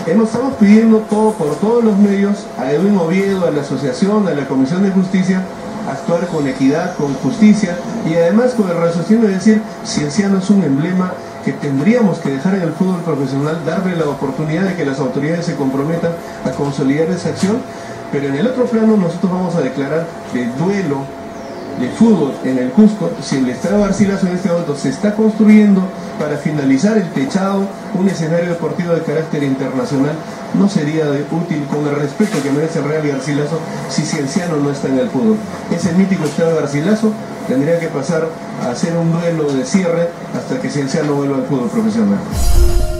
Estamos pidiendo por todos los medios a Edwin Oviedo, a la asociación, a la Comisión de Justicia, actuar con equidad, con justicia y además con el raciocinio de decir, Cienciano es un emblema que tendríamos que dejar en el fútbol profesional, darle la oportunidad de que las autoridades se comprometan a consolidar esa acción, pero en el otro plano nosotros vamos a declarar de duelo de fútbol en el Cusco. Si el Estadio Garcilaso en este momento se está construyendo para finalizar el techado, un escenario deportivo de carácter internacional, no sería útil, con el respeto que merece el Real Garcilaso, si Cienciano no está en el fútbol. Ese mítico Estadio Garcilaso tendría que pasar a hacer un duelo de cierre hasta que Cienciano vuelva al fútbol profesional.